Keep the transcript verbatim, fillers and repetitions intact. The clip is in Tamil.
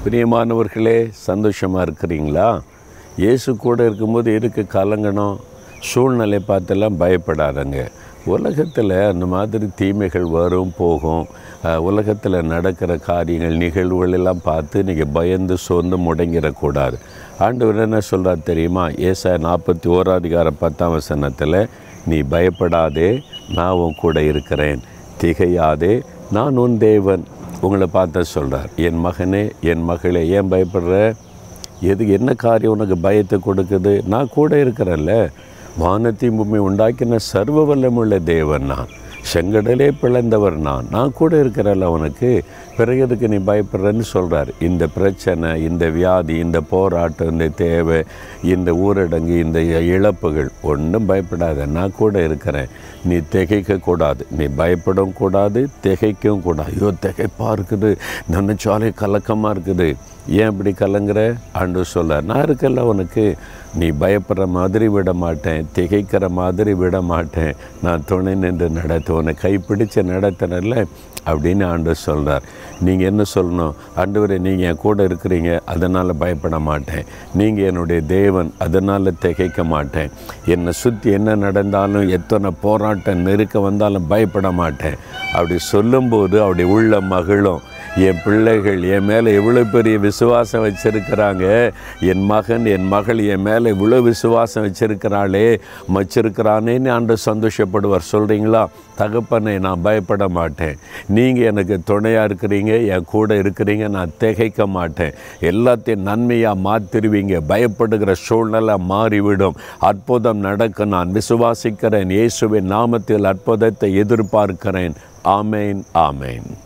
பிரியமானவர்களே, சந்தோஷமாக இருக்கிறீங்களா? இயேசு கூட இருக்கும்போது எதுக்கு கலங்கணும்? சூழ்நிலை பார்த்தெல்லாம் பயப்படாதங்க. உலகத்தில் அந்த மாதிரி தீமைகள் வரும் போகும். உலகத்தில் நடக்கிற காரியங்கள் நிகழ்வுகள் எல்லாம் பார்த்து நீங்கள் பயந்து சோர்ந்து முடங்கிடக்கூடாது. ஆண்டவர் என்ன சொல்கிறார் தெரியுமா? ஏசாயா நாற்பத்தி ஓராம் அதிகாரம் பத்தாம் வசனத்தில், நீ பயப்படாதே, நான் உன் கூட இருக்கிறேன், திகையாதே, நான் உன் தேவன். உங்களை பார்த்து சொல்கிறார், என் மகனே, என் மகளே, ஏன் பயப்படுற? எது என்ன காரியம் உனக்கு பயத்தை கொடுக்குது? நான் கூட இருக்கிறேன்ல. வானத்தையும் பூமி உண்டாக்கின சர்வ வல்லமுள்ள தேவன் நான், செங்கடலே பிளந்தவர் நான், நான் கூட இருக்கிறல்ல உனக்கு. பிறகு எதுக்கு நீ பயப்படுறன்னு சொல்கிறார். இந்த பிரச்சனை, இந்த வியாதி, இந்த போராட்டம், இந்த தேவை, இந்த ஊரடங்கு, இந்த இழப்புகள் ஒன்றும் பயப்படாத, நான் கூட இருக்கிறேன். நீ திகைக்கக்கூடாது, நீ பயப்படவும் கூடாது, திகைக்கவும் கூடாது. ஐயோ, திகைப்பாக இருக்குது, நினைச்சாலே கலக்கமாக இருக்குது. ஏன் இப்படி கலங்குற? ஆண்டவர் சொல்கிறார், நான் இருக்கல உனக்கு. நீ பயப்படுற மாதிரி விட மாட்டேன், திகைக்கிற மாதிரி விட மாட்டேன். நான் துணை நின்று நடத்து, உன்னை கைப்பிடிச்சு நடத்தினல அப்படின்னு ஆண்டவர் சொல்கிறார். நீங்கள் என்ன சொல்லணும்? ஆண்டவரே, நீங்கள் என் கூட இருக்கிறீங்க, அதனால் பயப்பட மாட்டேன். நீங்கள் என்னுடைய தேவன், அதனால் திகைக்க மாட்டேன். என்னை சுற்றி என்ன நடந்தாலும், எத்தனை போராட்டம் நெருக்க வந்தாலும் பயப்பட மாட்டேன். அப்படி சொல்லும்போது அப்படி உள்ள மகிழும். என் பிள்ளைகள் என் மேலே எவ்வளோ பெரிய விசுவாசம் வச்சுருக்கிறாங்க, என் மகன் என் மகள் என் மேலே இவ்வளோ விசுவாசம் வச்சுருக்கிறாளே, வச்சிருக்கிறானேன்னு ஆண்டவர் சந்தோஷப்படுவார். சொல்கிறீங்களா? தகப்பனே, நான் பயப்பட மாட்டேன், நீங்கள் எனக்கு துணையாக இருக்கிறீங்க, என் கூட இருக்கிறீங்க, நான் திகைக்க மாட்டேன். எல்லாத்தையும் நன்மையாக மாற்றிடுவீங்க. பயப்படுகிற சூழ்நிலை மாறிவிடும். அற்புதம் நடக்க நான் விசுவாசிக்கிறேன். இயேசுவின் நாமத்தில் அற்புதத்தை எதிர்பார்க்கிறேன். ஆமேன், ஆமேன்.